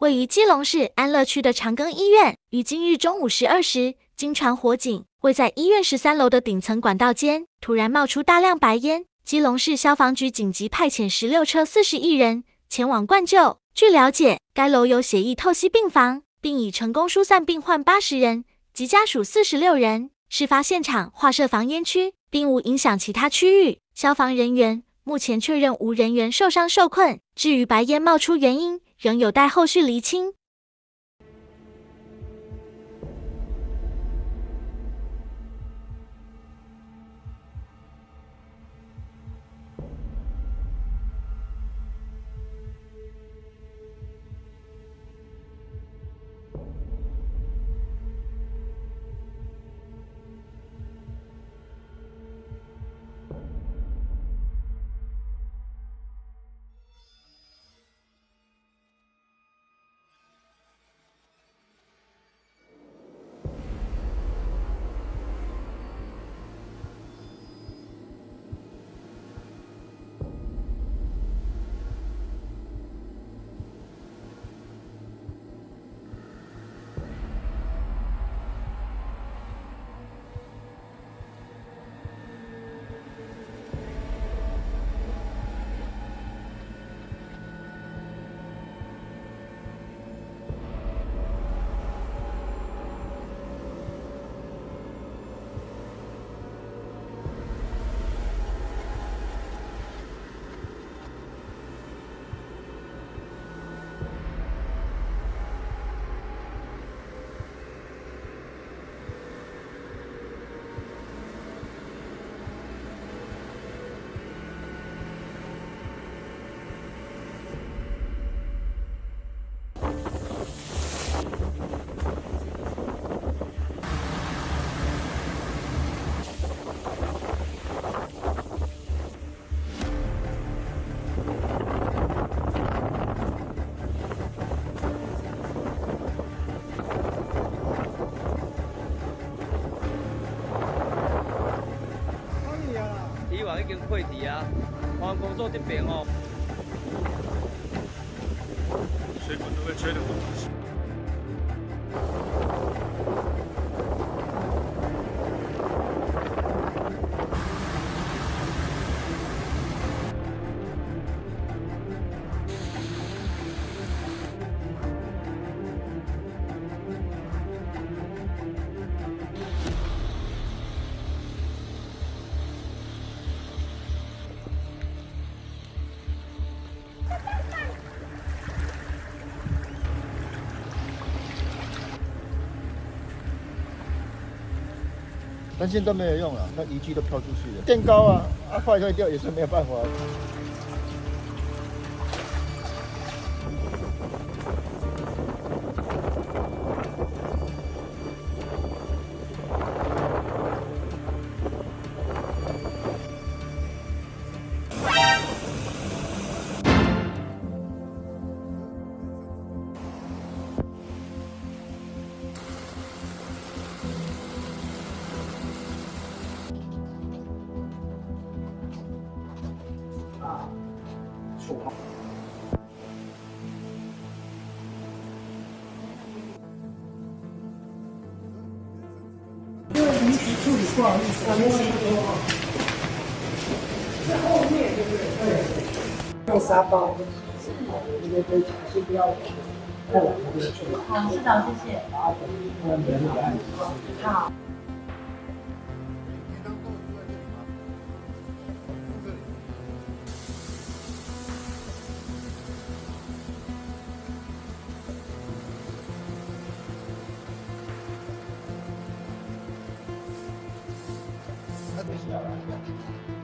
位于基隆市安乐区的长庚医院，于今日中午12时，经传火警，位在医院13楼的顶层管道间，突然冒出大量白烟。基隆市消防局紧急派遣16车41人前往灌救。据了解，该楼有血液透析病房，并已成功疏散病患80人及家属46人。事发现场划设防烟区，并无影响其他区域。消防人员目前确认无人员受伤受困，至于白烟冒出原因，仍有待后续厘清。 已经溃堤啊，环工作这边哦， 水管都被吹得很不行。但现在没有用了，那仪器都飘出去了。垫高啊，坏掉也是没有办法。 因为临时处理不好意思，我们先说。在后面对不对？对。用沙包。是。对，先不要。太晚了， 好，市长，谢谢。好。 那等一下。